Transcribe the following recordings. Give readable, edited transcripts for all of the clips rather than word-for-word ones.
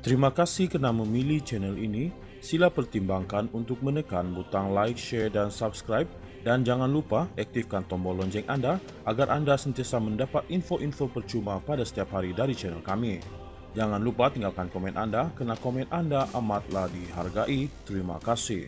Terima kasih kerana memilih channel ini. Sila pertimbangkan untuk menekan butang like, share dan subscribe. Dan jangan lupa aktifkan tombol lonceng anda agar anda sentiasa mendapat info-info percuma pada setiap hari dari channel kami. Jangan lupa tinggalkan komen anda kerana komen anda amatlah dihargai. Terima kasih.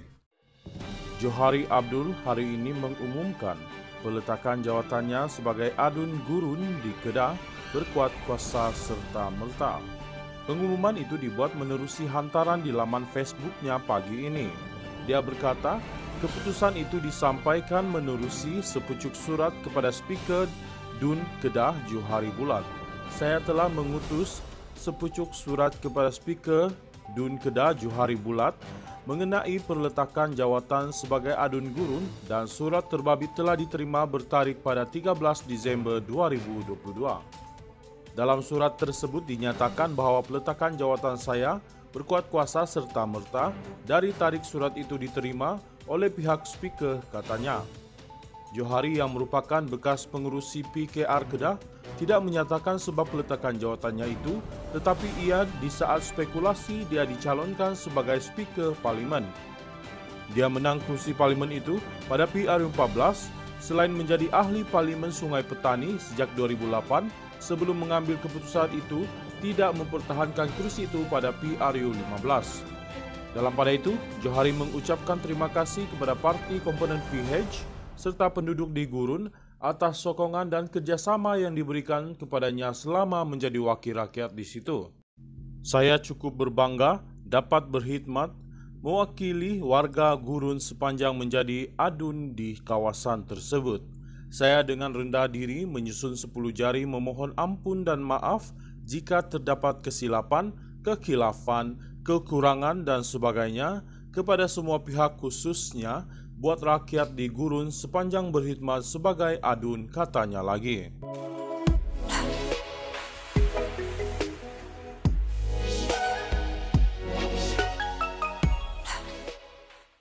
Johari Abdul hari ini mengumumkan peletakan jawatannya sebagai Adun Gurun di Kedah berkuat kuasa serta merta. Pengumuman itu dibuat menerusi hantaran di laman Facebooknya pagi ini. Dia berkata, keputusan itu disampaikan menerusi sepucuk surat kepada Speaker DUN Kedah Johari Bulat. Saya telah mengutus sepucuk surat kepada Speaker DUN Kedah Johari Bulat mengenai perletakan jawatan sebagai Adun Gurun dan surat terbabit telah diterima bertarikh pada 13 Disember 2022. Dalam surat tersebut dinyatakan bahawa peletakan jawatan saya berkuat kuasa serta merta dari tarikh surat itu diterima oleh pihak speaker, katanya. Johari yang merupakan bekas pengerusi PKR Kedah tidak menyatakan sebab peletakan jawatannya itu, tetapi ia di saat spekulasi dia dicalonkan sebagai speaker parlimen. Dia menang kursi parlimen itu pada PRU 14 selain menjadi ahli parlimen Sungai Petani sejak 2008. Sebelum mengambil keputusan itu, tidak mempertahankan kursi itu pada PRU 15. Dalam pada itu, Johari mengucapkan terima kasih kepada parti komponen PH serta penduduk di Gurun atas sokongan dan kerjasama yang diberikan kepadanya selama menjadi wakil rakyat di situ. Saya cukup berbangga dapat berkhidmat mewakili warga Gurun sepanjang menjadi adun di kawasan tersebut. Saya dengan rendah diri menyusun 10 jari memohon ampun dan maaf jika terdapat kesilapan, kekhilafan, kekurangan dan sebagainya kepada semua pihak, khususnya buat rakyat di Gurun sepanjang berkhidmat sebagai adun, katanya lagi.